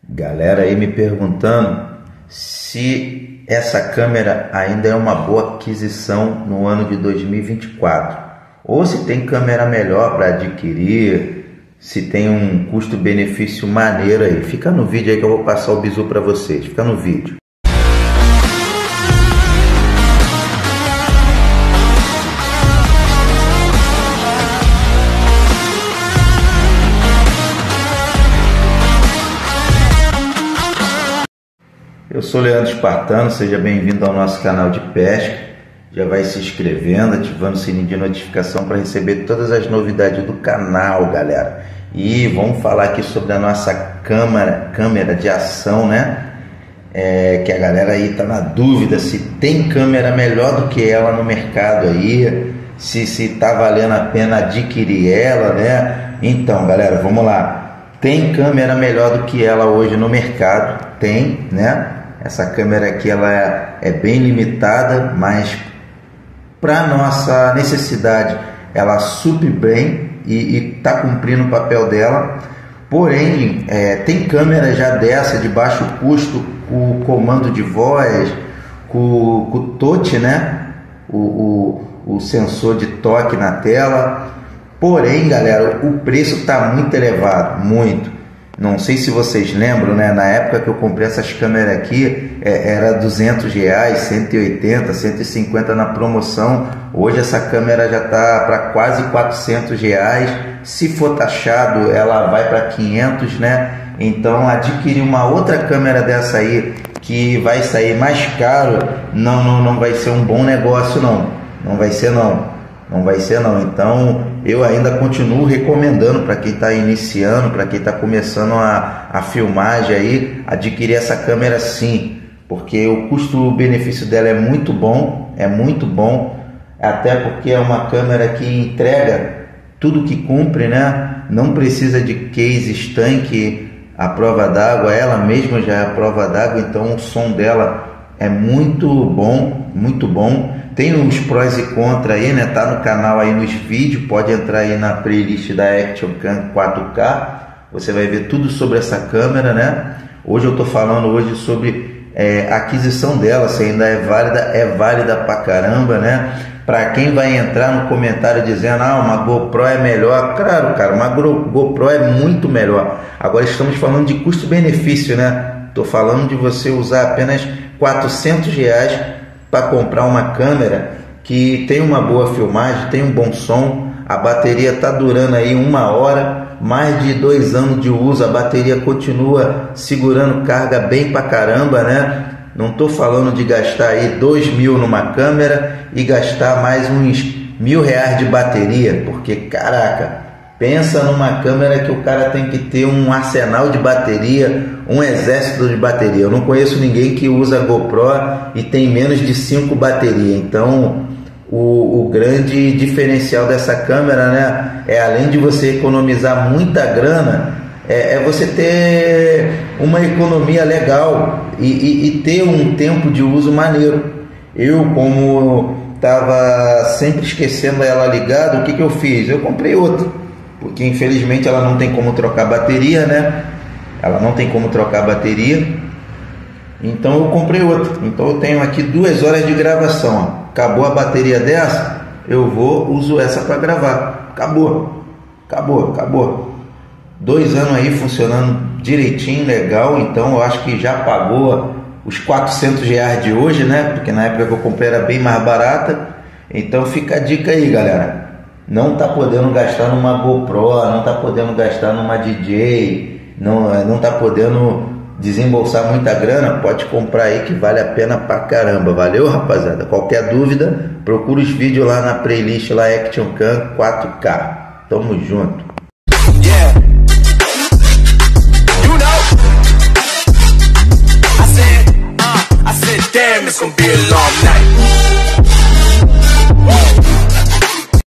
Galera aí me perguntando se essa câmera ainda é uma boa aquisição no ano de 2024 ou se tem câmera melhor para adquirir, se tem um custo-benefício maneiro aí. Fica no vídeo aí que eu vou passar o bizu para vocês. Fica no vídeo. Eu sou Leandro Espartano, seja bem-vindo ao nosso canal de pesca. Já vai se inscrevendo, ativando o sininho de notificação para receber todas as novidades do canal, galera. E vamos falar aqui sobre a nossa câmera de ação, né? Que a galera aí tá na dúvida se tem câmera melhor do que ela no mercado aí, se tá valendo a pena adquirir ela, né? Então, galera, vamos lá. Tem câmera melhor do que ela hoje no mercado? Tem, né? Essa câmera aqui ela é bem limitada, mas para nossa necessidade ela supre bem e está cumprindo o papel dela. Porém, tem câmera já dessa de baixo custo, com o comando de voz, com o touch, né? O sensor de toque na tela. Porém, galera, o preço está muito elevado, muito. Não sei se vocês lembram, né? Na época que eu comprei essas câmeras aqui, era R$200, 180, 150 na promoção. Hoje essa câmera já está para quase R$400. Se for taxado, ela vai para 500, né? Então adquirir uma outra câmera dessa aí, que vai sair mais caro, não vai ser um bom negócio, não. Não vai ser, não. Não vai ser, não. Então eu ainda continuo recomendando para quem está iniciando, para quem está começando a filmagem aí, adquirir essa câmera sim, porque o custo-benefício dela é muito bom, até porque é uma câmera que entrega tudo que cumpre, né? Não precisa de case estanque à prova d'água, ela mesma já é a prova d'água, então o som dela é muito bom, muito bom. Tem uns prós e contras aí, né? Tá no canal aí nos vídeos, pode entrar aí na playlist da Action Cam 4K, você vai ver tudo sobre essa câmera, né? Hoje eu tô falando sobre a aquisição dela, se ainda é válida pra caramba, né? Para quem vai entrar no comentário dizendo, uma GoPro é melhor, claro, cara, uma GoPro é muito melhor. Agora estamos falando de custo-benefício, né? Tô falando de você usar apenas R$400 para comprar uma câmera que tem uma boa filmagem, tem um bom som, a bateria está durando aí 1 hora, mais de 2 anos de uso, a bateria continua segurando carga bem pra caramba, né? Não estou falando de gastar aí R$2.000 numa câmera e gastar mais uns R$1.000 de bateria, porque caraca, pensa numa câmera que o cara tem que ter um arsenal de bateria, um exército de bateria. Eu não conheço ninguém que usa GoPro e tem menos de 5 baterias. Então, o grande diferencial dessa câmera, né, além de você economizar muita grana, você ter uma economia legal e ter um tempo de uso maneiro. Eu, como estava sempre esquecendo ela ligada, o que eu fiz? Eu comprei outra, porque infelizmente ela não tem como trocar bateria, né? Ela não tem como trocar bateria. Então eu comprei outra. Então eu tenho aqui 2 horas de gravação. Acabou a bateria dessa, eu uso essa para gravar. Acabou. 2 anos aí funcionando direitinho, legal. Então eu acho que já pagou os R$400 de hoje, né? Porque na época que eu comprei era bem mais barata. Então fica a dica aí, galera. Não está podendo gastar numa GoPro, não está podendo gastar numa DJ, não está podendo desembolsar muita grana, pode comprar aí que vale a pena pra caramba. Valeu, rapaziada? Qualquer dúvida, procura os vídeos lá na playlist lá Action Cam 4K. Tamo junto.